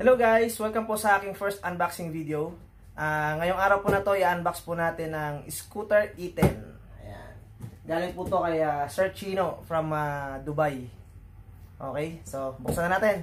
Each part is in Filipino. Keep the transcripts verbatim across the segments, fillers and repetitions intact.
Hello guys! Welcome po sa aking first unboxing video. Uh, ngayong araw po na to, i-unbox po natin ng Scooter E ten. Ayan. Galing po to kay uh, Sir Chino from uh, Dubai. Okay, so buksan na natin.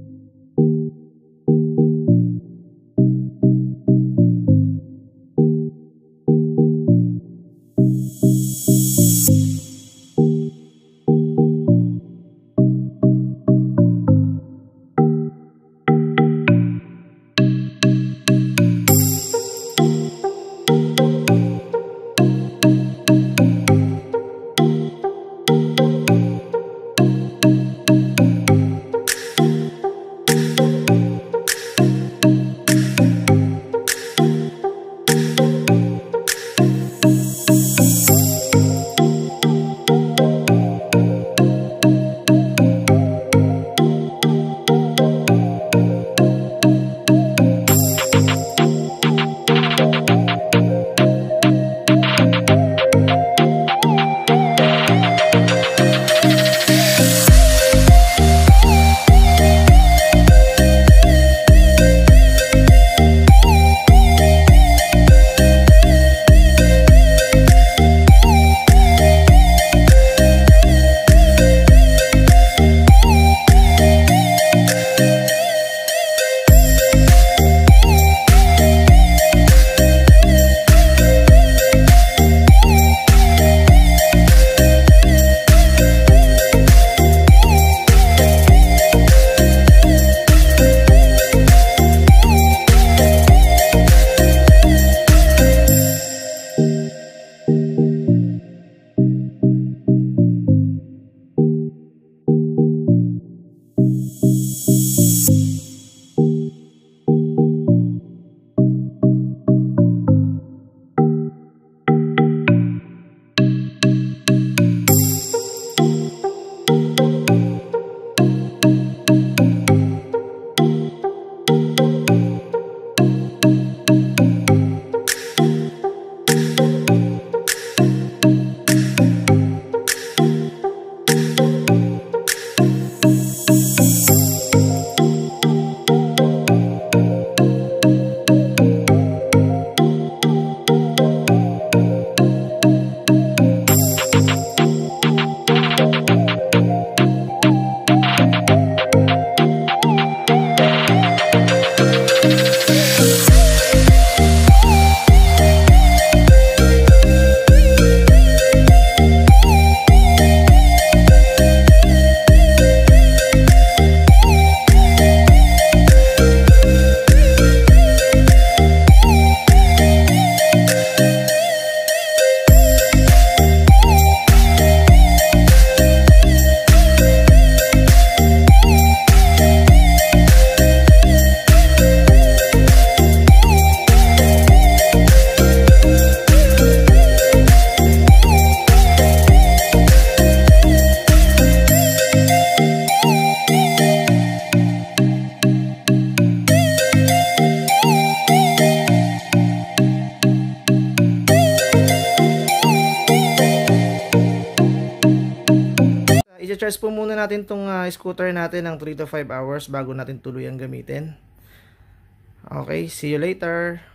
I-charge po muna natin tong uh, scooter natin ng three to five hours bago natin tuluyang gamitin. Okay, see you later.